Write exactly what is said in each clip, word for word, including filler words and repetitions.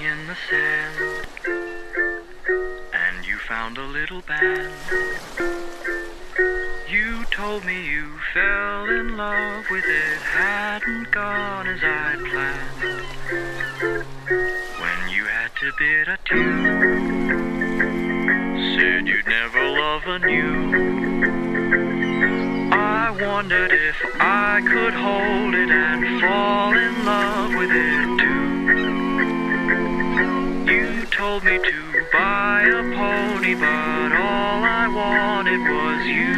in the sand, and you found a little band. You told me you fell in love with it, hadn't gone as I'd planned. When you had to bid adieu, said you'd never love anew. I wondered if I could hold it and fall in love with it too. You told me to buy a pony, but all I wanted was you.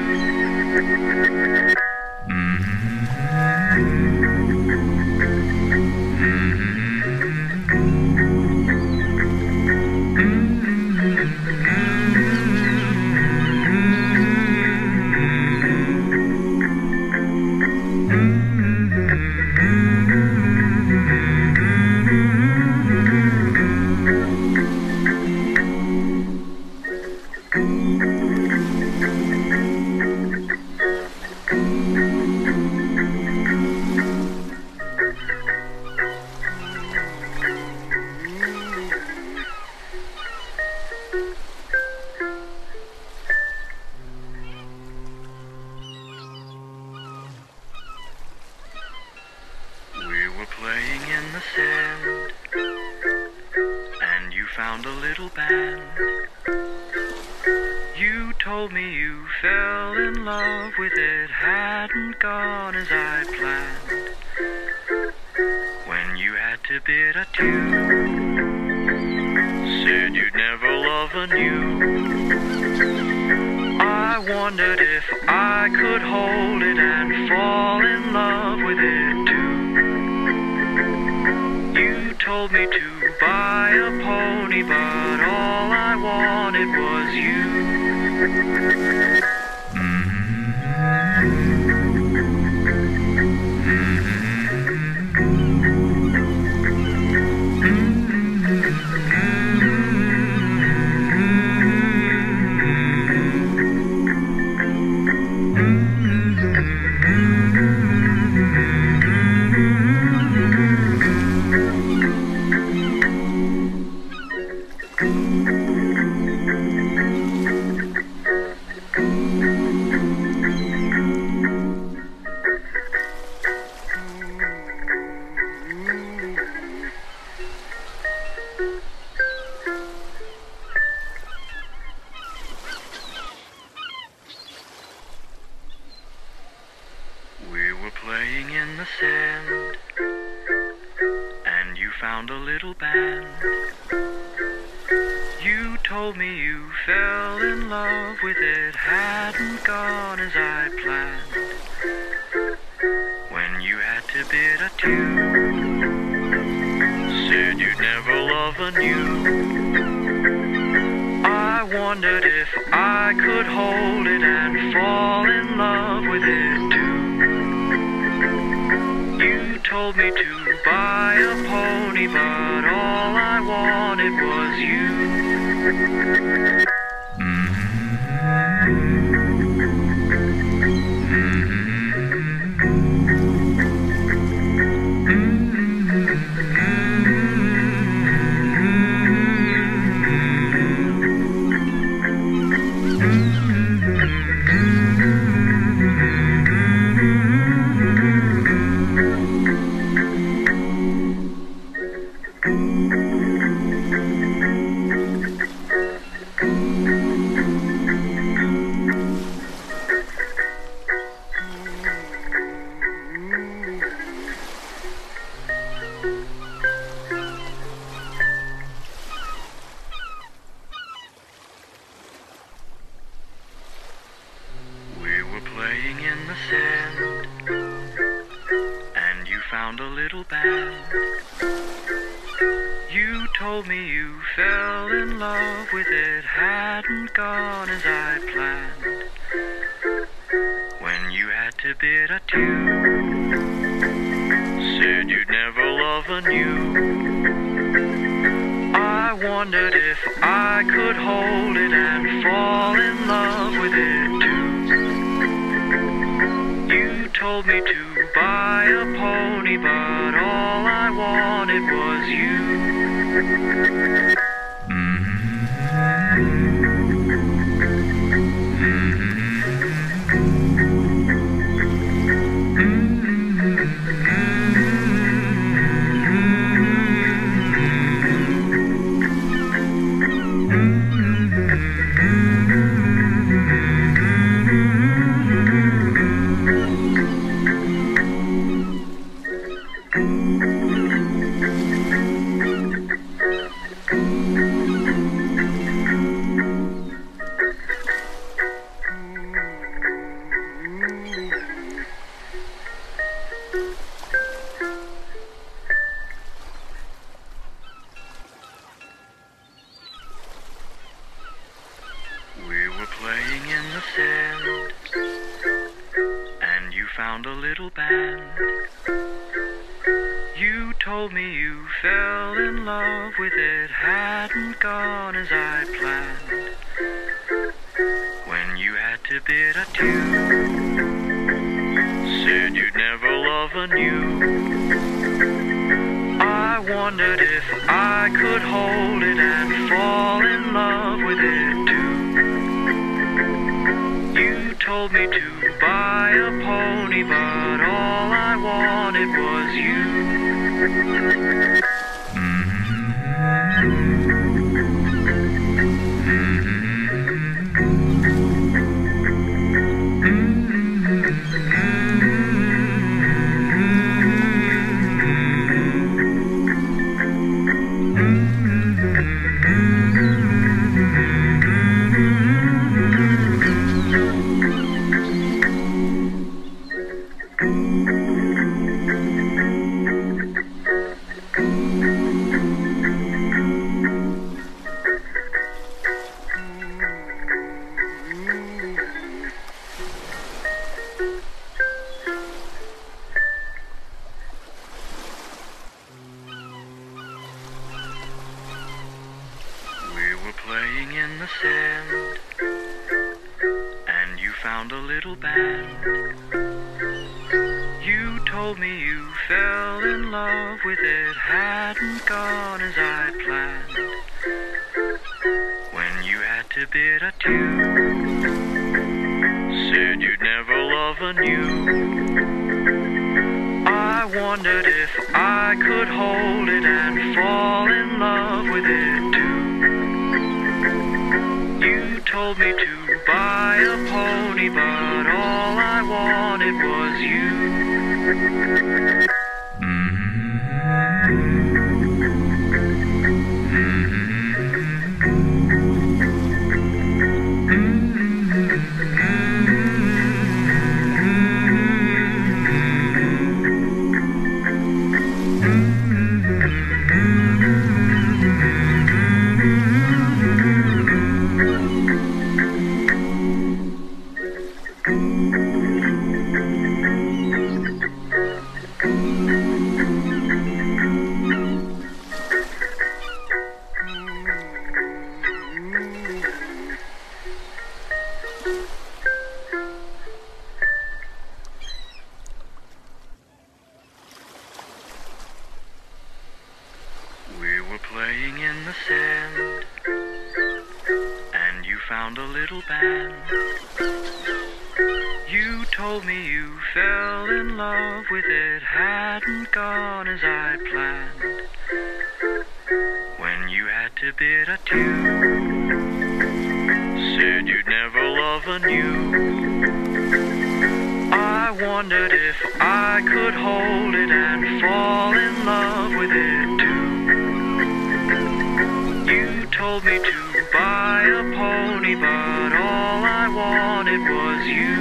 Playing in the sand, and you found a little band. You told me you fell in love with it, hadn't gone as I planned. When you had to bid adieu, said you'd never love anew. I wondered if I could hold it and fall in love with it too. You told me to buy a pony, but all I wanted was you. Playing in the sand, and you found a little band. You told me you fell in love with it, hadn't gone as I planned. When you had to bid adieu, said you'd never love anew. I wondered if I could hold it and fall in love with it too. You told me to buy a pony, but all I wanted was you. Playing in the sand, and you found a little band. You told me you fell in love with it, hadn't gone as I planned. When you had to bid adieu, said you'd never love anew. I wondered if I could hold it and fall in love with it too. You told me to buy a pony, but all I wanted was you. Playing in the sand, and you found a little band. You told me you fell in love with it, hadn't gone as I planned. When you had to bid adieu, said you'd never love anew. I wondered if I could hold it and fall in love with it too. You told me to buy a pony, but all I wanted was you. Playing in the sand, and you found a little band. You told me you fell in love with it, hadn't gone as I planned. When you had to bid adieu, said you'd never love anew. I wondered if I could hold it and fall in love with it too. You told me to buy a pony, but all I wanted was you. Playing in the sand, and you found a little band. You told me you fell in love with it, hadn't gone as I planned. When you had to bid adieu, said you'd never love anew. I wondered if I could hold it and fall in love with it too. You told me to buy a pony, but all I wanted was you.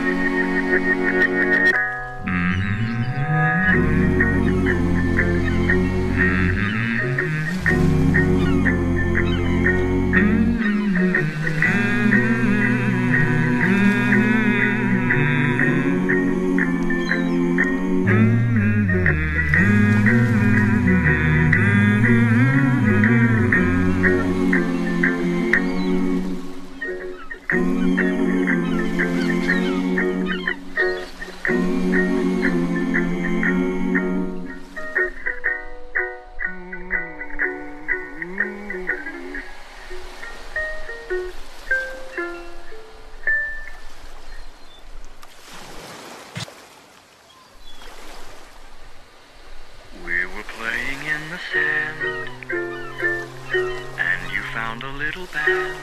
the sand, and you found a little band.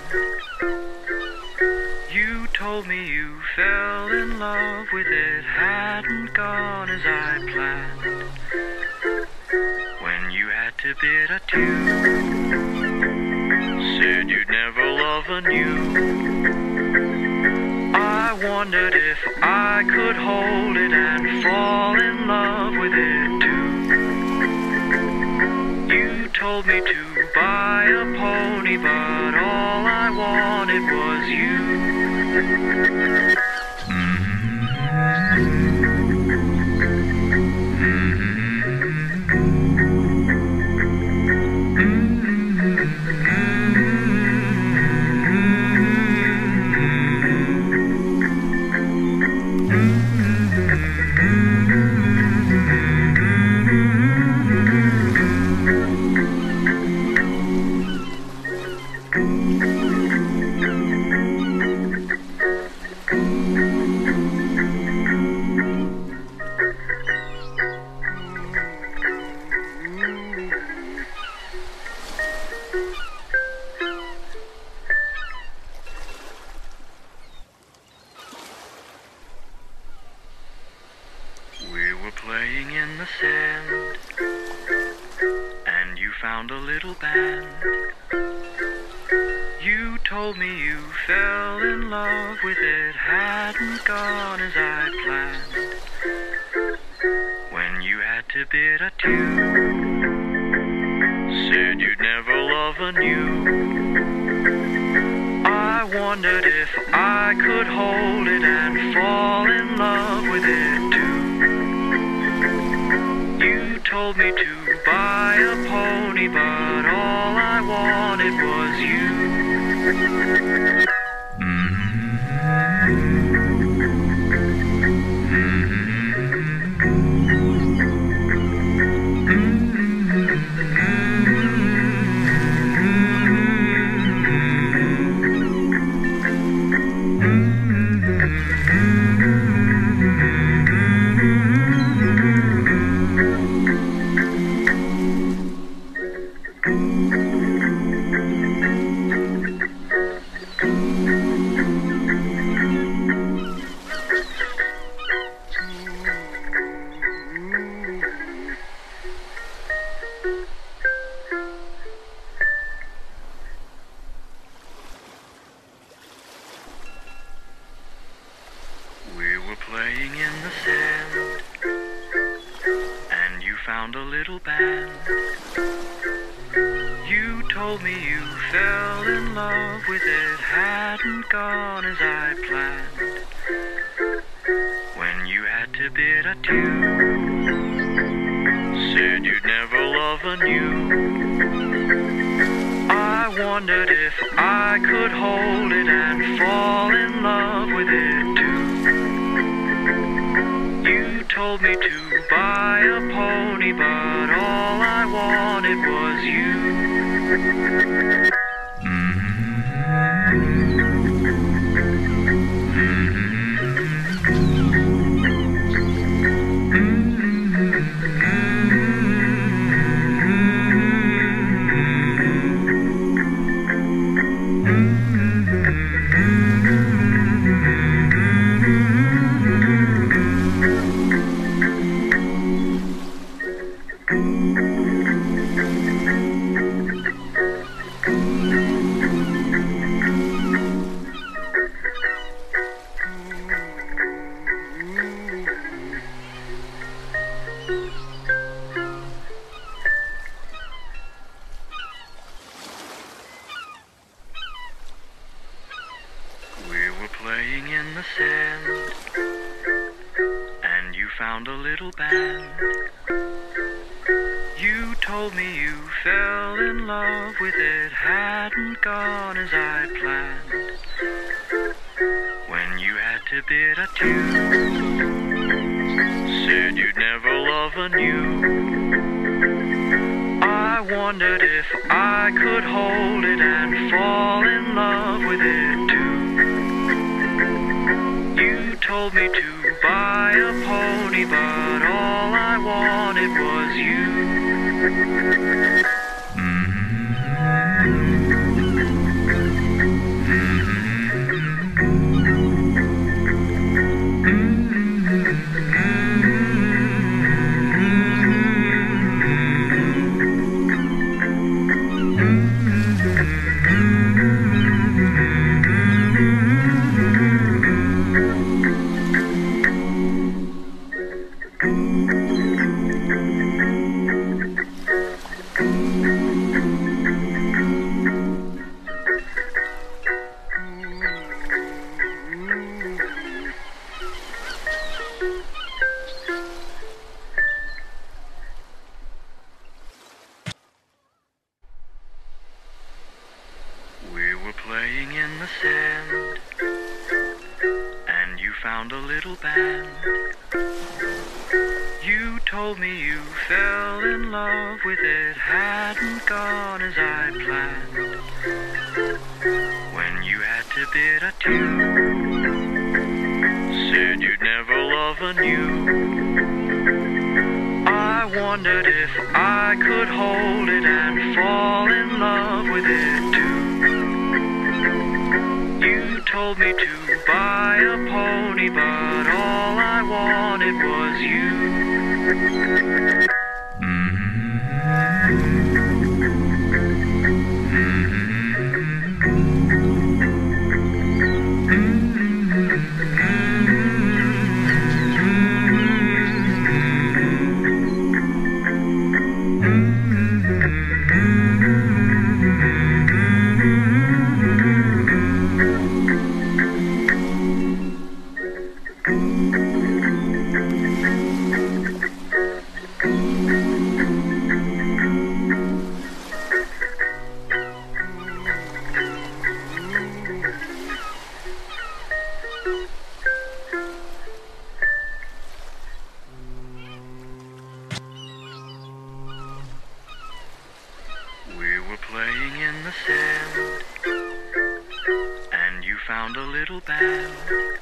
You told me you fell in love with it, hadn't gone as I planned. When you had to bid adieu, said you'd never love anew. I wondered if I could hold it and fall in love with it too. You told me to buy a pony, but all I wanted was you. Playing in the sand, and you found a little band. You told me you fell in love with it, hadn't gone as I planned. When you had to bid adieu, said you'd never love anew. I wondered if I could hold it and fall in love with it too. You told me to buy a pony, but all I wanted was you. Playing in the sand, and you found a little band. You told me you fell in love with it, hadn't gone as I planned. When you had to bid adieu, said you'd never love anew. I wondered if I could hold it and fall in love with it too. You told me to buy a pony, but all I wanted was you. Playing in the sand, and you found a little band. You told me you fell in love with it, hadn't gone as I planned. When you had to bid adieu, said you'd never love anew. I wondered if I could hold it and fall in love with it too. You told me to buy a pony, but all I wanted was you. Playing in the sand, and you found a little band. You told me you fell in love with it, hadn't gone as I planned. When you had to bid adieu, said you'd never love anew. I wondered if I could hold it and fall in love with it too. You told me to buy a pony, but all I wanted was you. Playing in the sand, and you found a little band.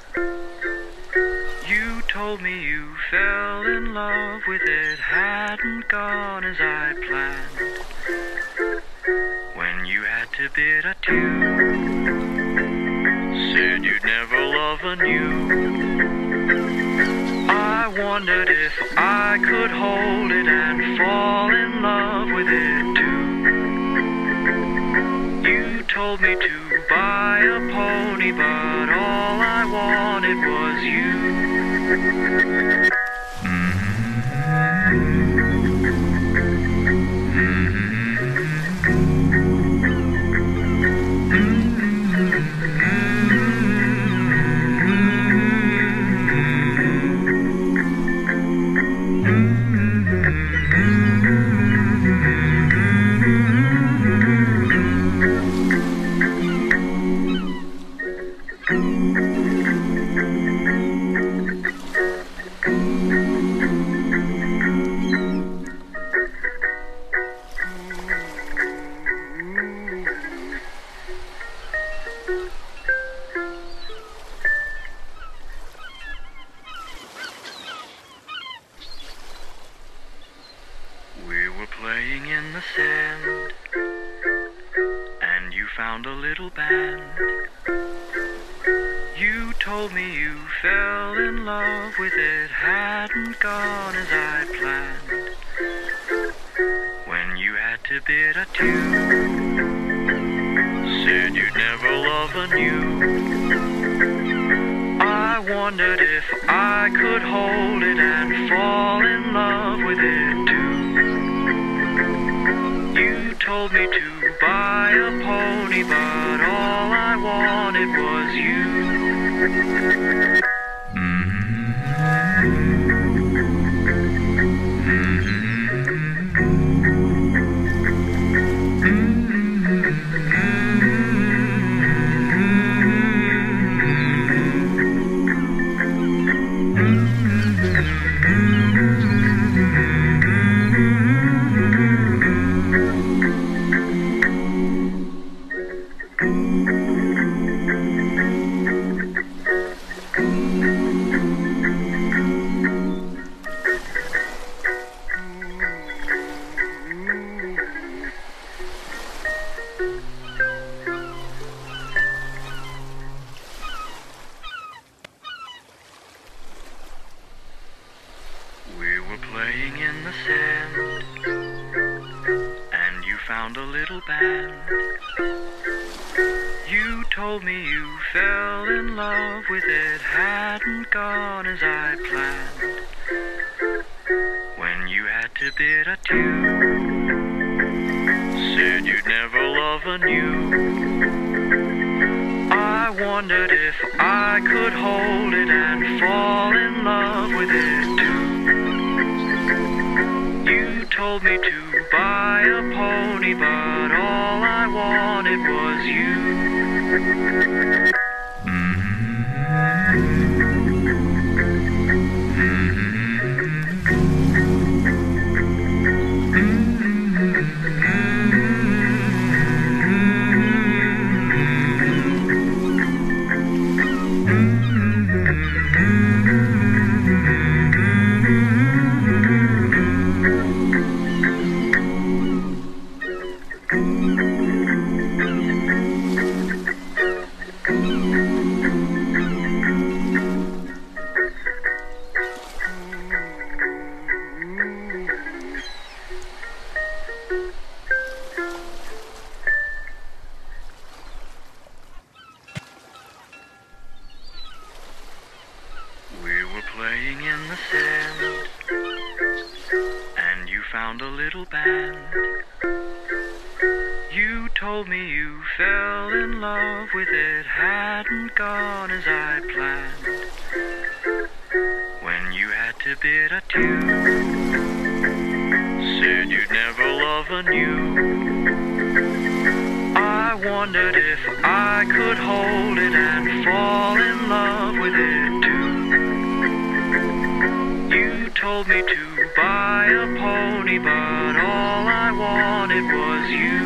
You told me you fell in love with it, hadn't gone as I planned. When you had to bid adieu, said you'd never love anew. I wondered if I could hold it and fall in love with it too. You told me to buy a pony, but all I wanted was you. Playing in the sand, and you found a little band. You told me you fell in love with it, hadn't gone as I planned. When you had to bid adieu, said you'd never love anew. I wondered if I could hold it and fall in love with it too. You told me to buy a pony, but all I wanted was you. found a little band. You told me you fell in love with it, hadn't gone as I planned. When you had to bid adieu, said you'd never love anew. I wondered if I could hold it and fall in love with it too. You told me to buy a pony, but all I wanted was you. Playing in the sand, and you found a little band. You told me you fell in love with it, hadn't gone as I planned. When you had to bid adieu, said you'd never love anew. I wondered if I could hold it and fall in love with it too. You told me to buy a pony, but all I wanted was you.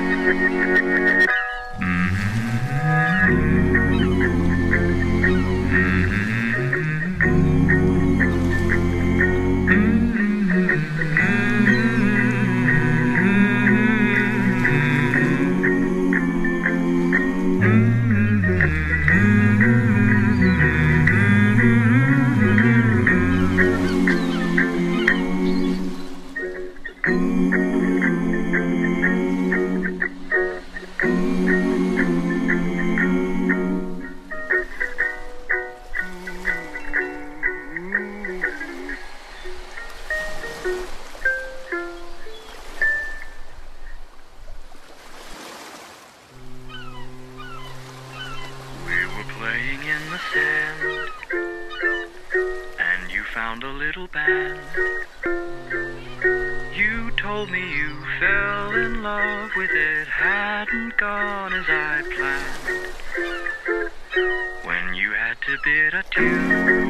Playing in the sand, and you found a little band. You told me you fell in love with it, hadn't gone as I planned. When you had to bid adieu,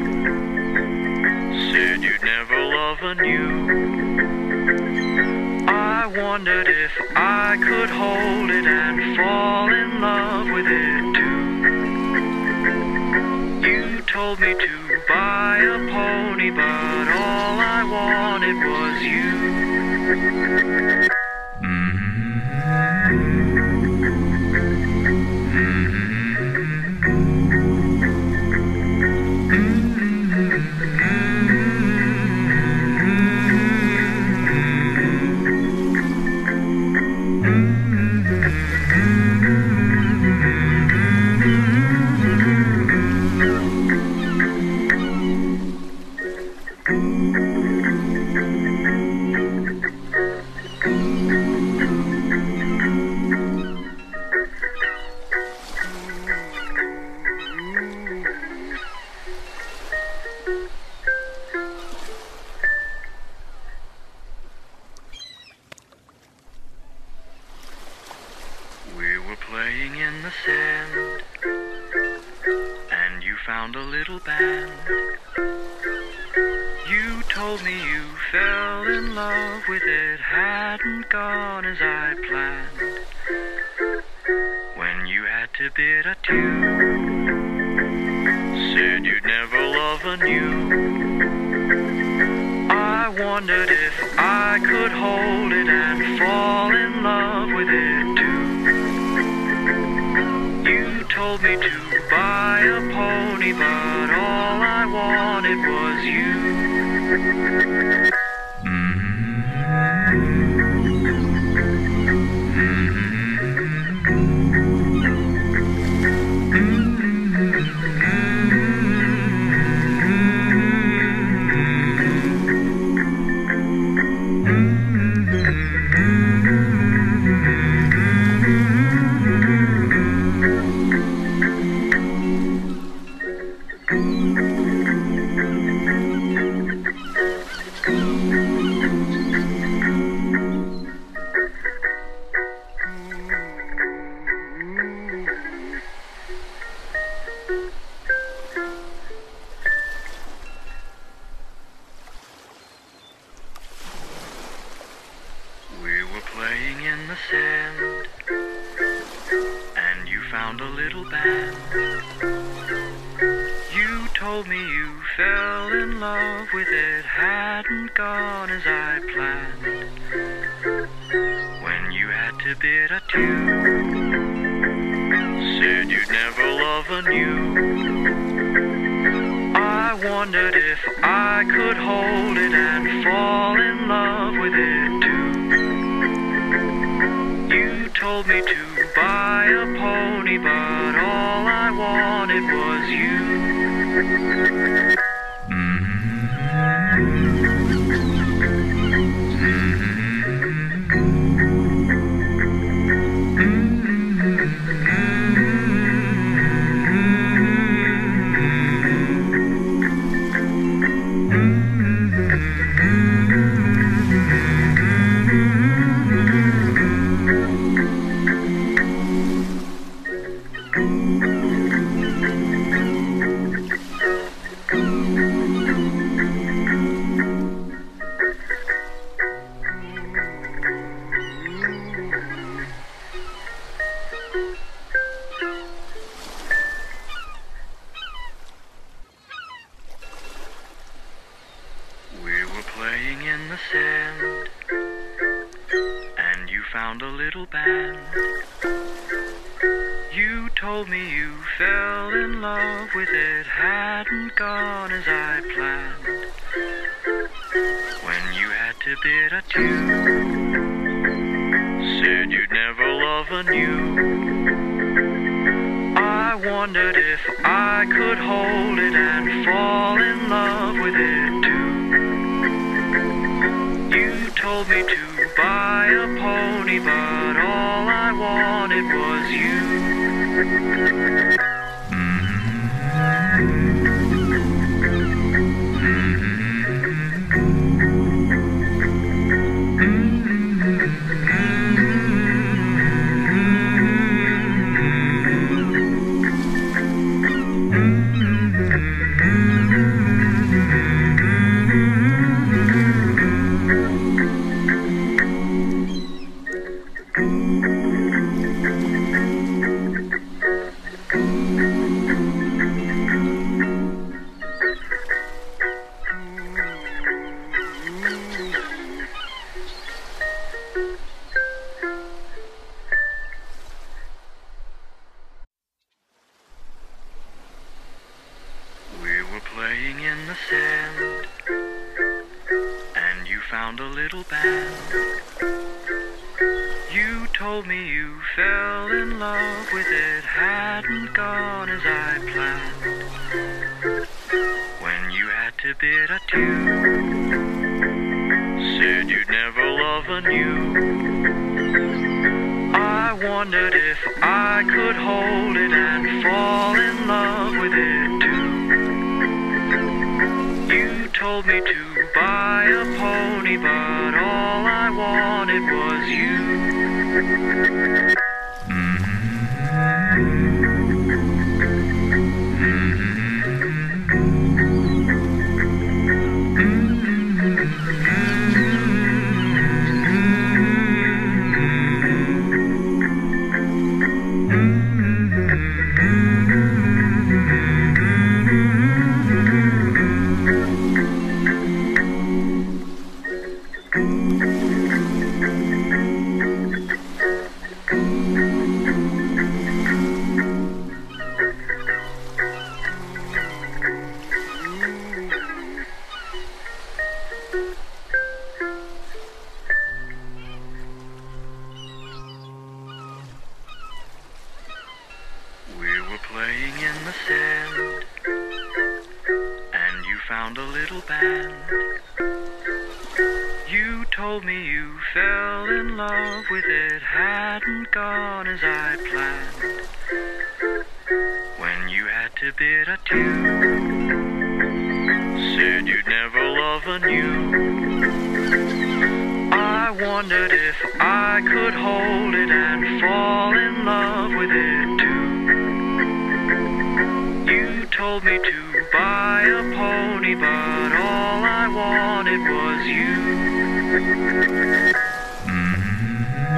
said you'd never love anew. I wondered if I could hold it and fall in love with it too. You told me to buy a pony, but all I wanted was you. Playing in the sand, and you found a little band. You told me you fell in love with it, hadn't gone as I planned. When you had to bid adieu, said you'd never love anew. I wondered if I could hold it and fall in love with it too. You told me to buy a pony, but all I wanted was you. Mm-hmm. playing in the sand, and you found a little band. You told me you fell in love with it, hadn't gone as I planned. When you had to bid adieu, said you'd never love anew. I wondered if I could hold it and fall in love with it too. You told me to buy a pony, but all I wanted was you. Playing in the sand, and you found a little band. You told me you fell in love with it, hadn't gone as I planned. When you had to bid adieu, said you'd never love anew. I wondered if I could hold it and fall in love with it too. You told me to buy a pony, but all I wanted was you. Playing in the sand, and you found a little band. You told me you fell in love with it, hadn't gone as I planned. When you had to bid adieu, said you'd never love anew. I wondered if I could hold it and fall in love with it too. You told me to buy a pony, but all I wanted was you. Playing in the sand, and you found a little band. You told me you fell in love with it, hadn't gone as I planned. When you had to bid adieu, said you'd never love anew. I wondered if I could hold it and fall in love with it too. You told me to buy a pony, but all I wanted was you. Mm-hmm.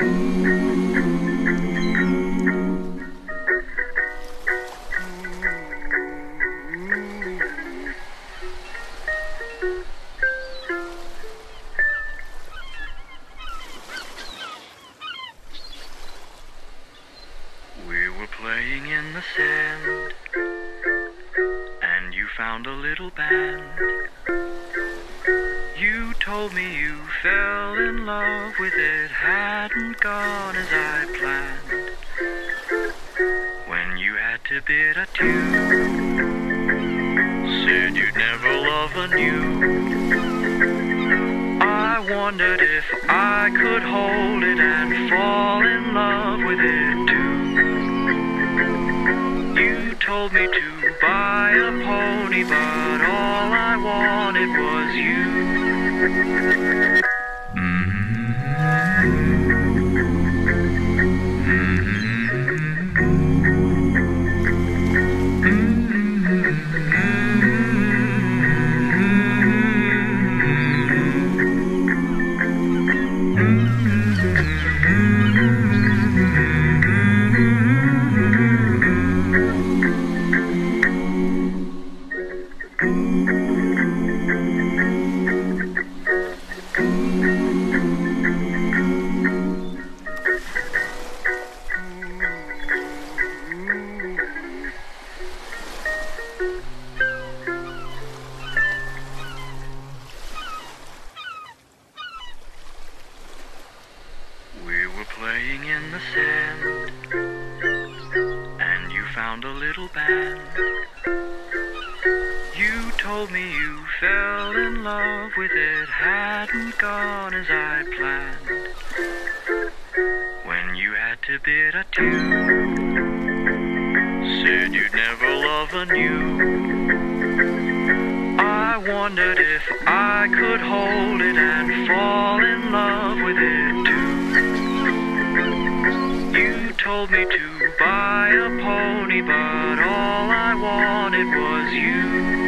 Playing in the sand, and you found a little band. You told me you fell in love with it, hadn't gone as I planned. When you had to bid adieu, said you'd never love anew. I wondered if I could hold it and fall in love with it too. You told me to buy a pony, but all I wanted was you. Playing in the sand, and you found a little band. You told me you fell in love with it, hadn't gone as I planned. When you had to bid adieu, said you'd never love anew. I wondered if I could hold it and fall in love with it too. You told me to buy a pony, but all I wanted was you.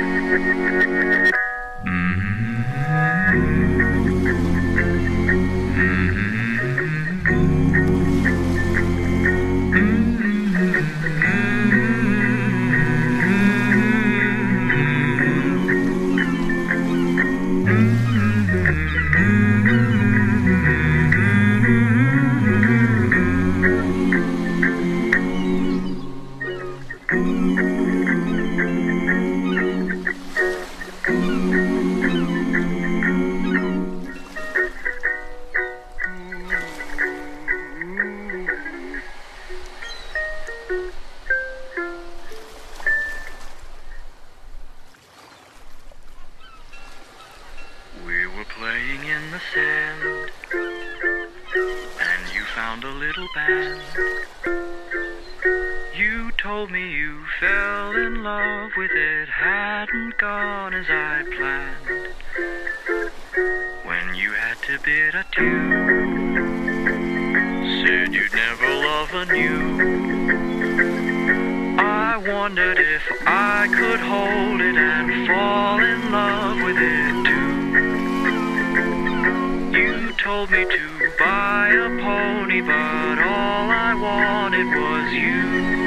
Playing in the sand, and you found a little band. You told me you fell in love with it, hadn't gone as I planned. When you had to bid adieu, said you'd never love anew. I wondered if I could hold it and fall in love with it too. You told me to buy a pony, but all I wanted was you.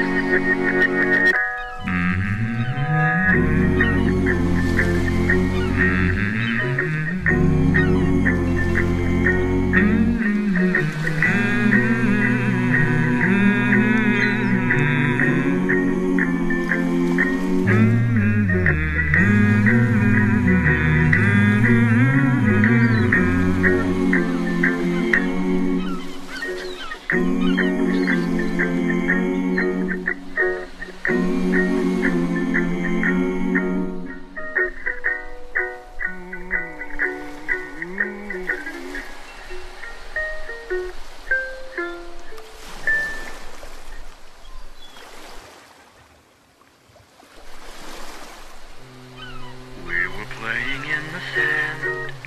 Playing in the sand,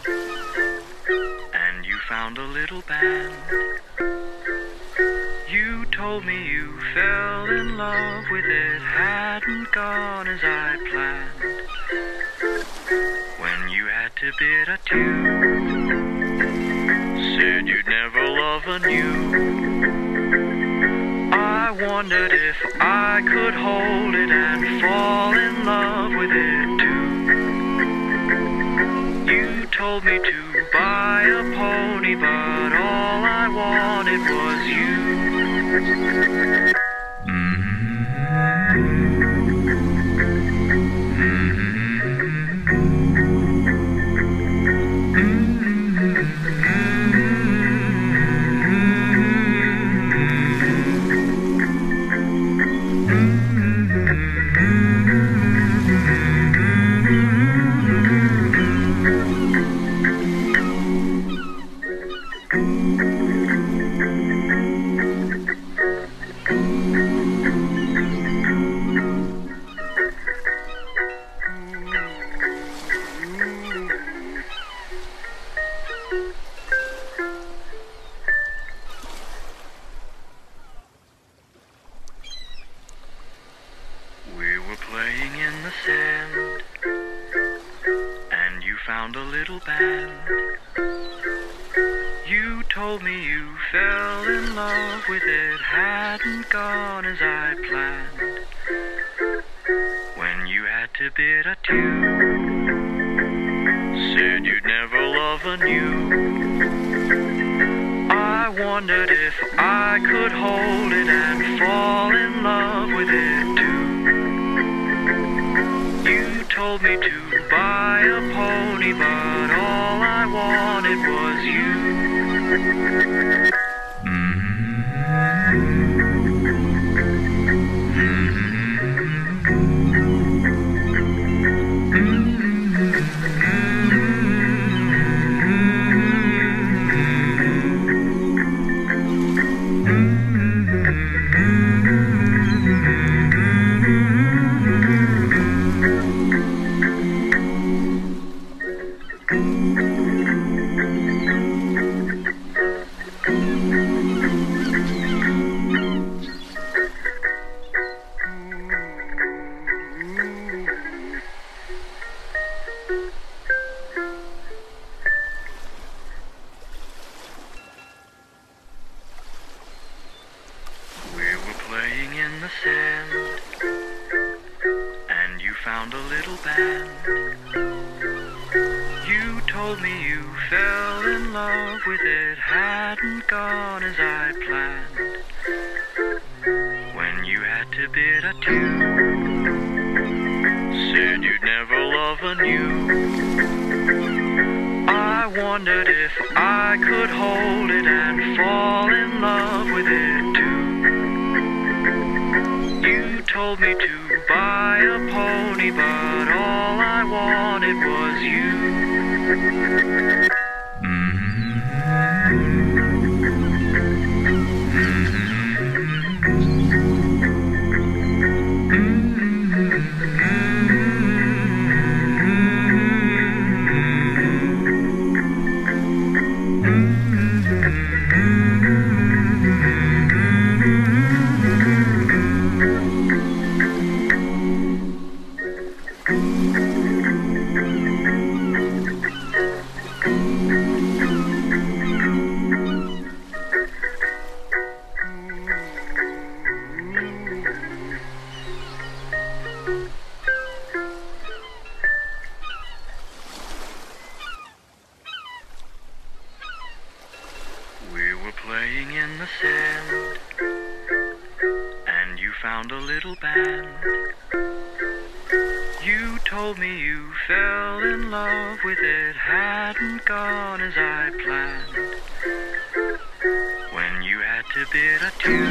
and you found a little band. You told me you fell in love with it, hadn't gone as I planned. When you had to bid adieu, said you'd never love love anew. I wondered if I could hold it and fall in love with it too. You told me to buy a pony, but all I wanted was you. Playing in the sand, and you found a little band. You told me you fell in love with it, hadn't gone as I planned. When you had to bid adieu, said you'd never love anew. I wondered if I could hold it and fall in love with it too. You told me to buy a pony, but all I wanted was you. Playing in the sand, and you found a little band. You told me you fell in love with it, hadn't gone as I planned. When you had to bid adieu, said you'd never love anew. I wondered if I could hold it and fall in love with it too. You told me to buy a pony, but all I wanted was you. Playing in the sand, and you found a little band. You told me you fell in love with it, hadn't gone as I planned. When you had to bid adieu,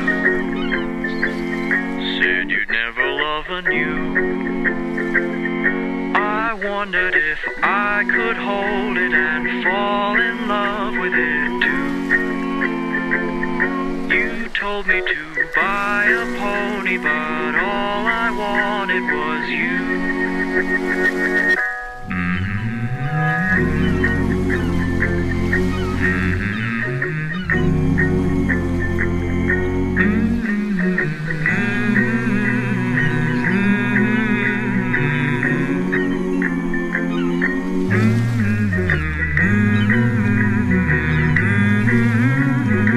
said you'd never love anew. I wondered if I could hold it and fall in love with it too. You told me to buy a pony, but all I wanted was you. Mm-hmm.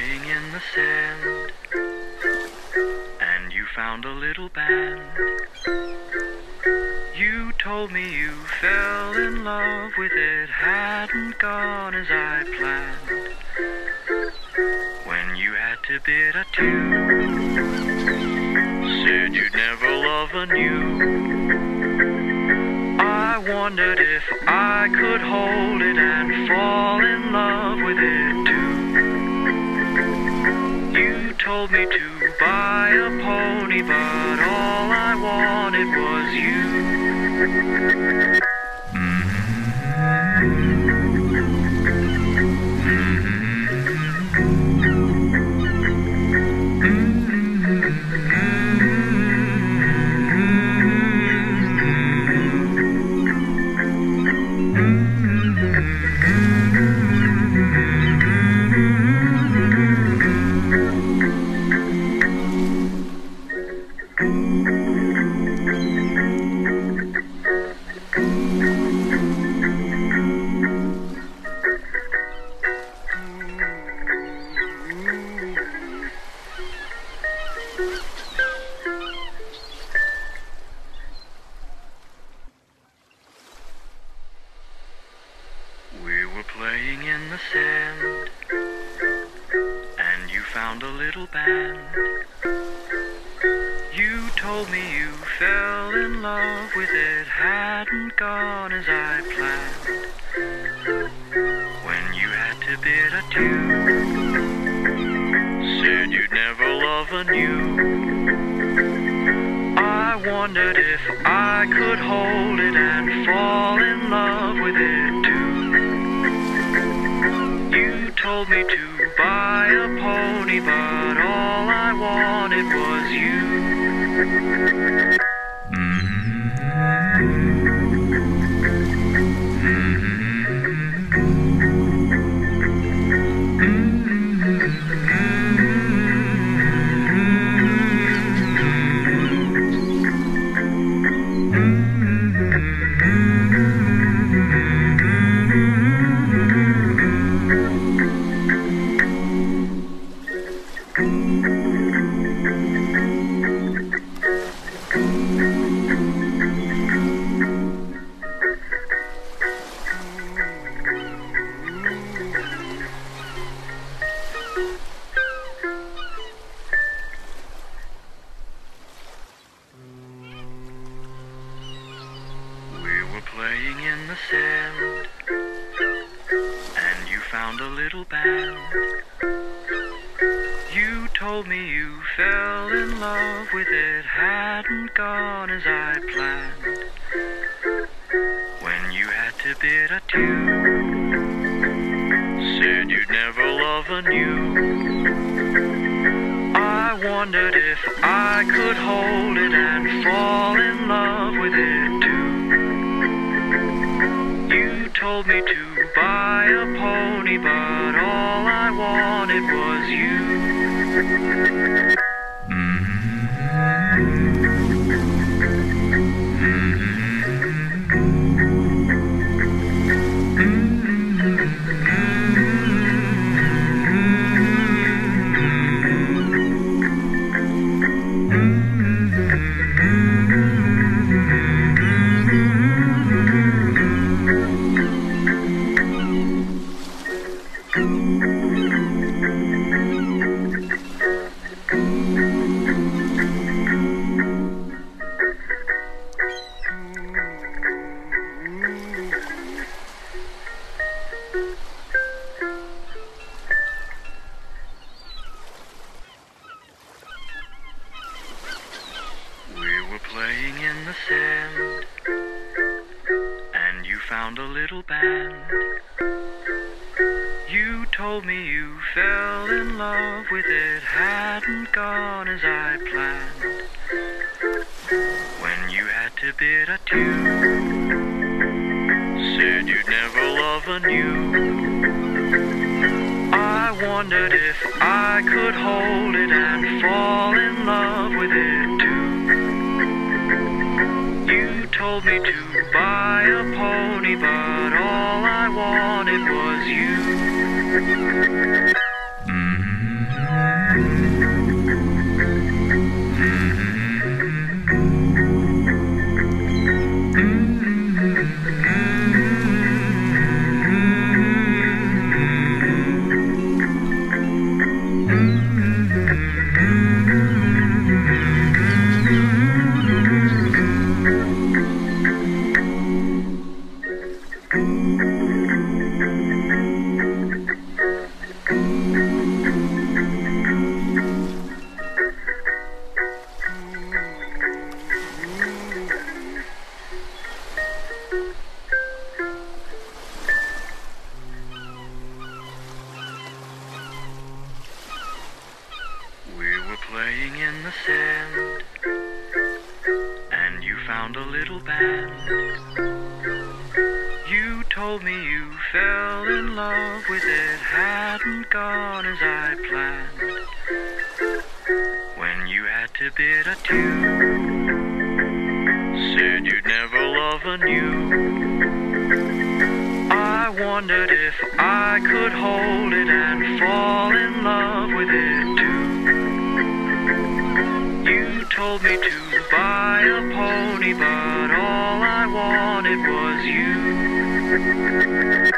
playing in the sand, and you found a little band. You told me you fell in love with it, hadn't gone as I planned. When you had to bid adieu, said you'd never love anew. I wondered if I could hold it and fall in love with it too. You told me to buy a pony, but all I wanted was you. We were playing in the sand, and you found a little band. You told me you fell in love with it, hadn't gone as I planned. When you had to bid adieu, said you'd never love anew. I wondered if I could hold it and fall in love with it too. You told me to buy a pony, but all I wanted was you. Playing in the sand, and you found a little band. You told me you fell in love with it, hadn't gone as I planned. When you had to bid adieu, said you'd never love anew. I wondered if I could hold it and fall in love with it too. You told me to buy a pony, but all I wanted was you. Playing in the sand, and you found a little band. You told me you fell in love with it, hadn't gone as I planned. When you had to bid adieu, said you'd never love anew. I wondered if I could hold it and fall in love with it too. You told me to buy a pony, but all I wanted was you. Mm-hmm. Playing in the sand, and you found a little band. You told me you fell in love with it, hadn't gone as I planned. When you had to bid adieu, said you'd never love anew. I wondered if I could hold it and fall in love with it too. You told me to buy a pony, but all I wanted was you.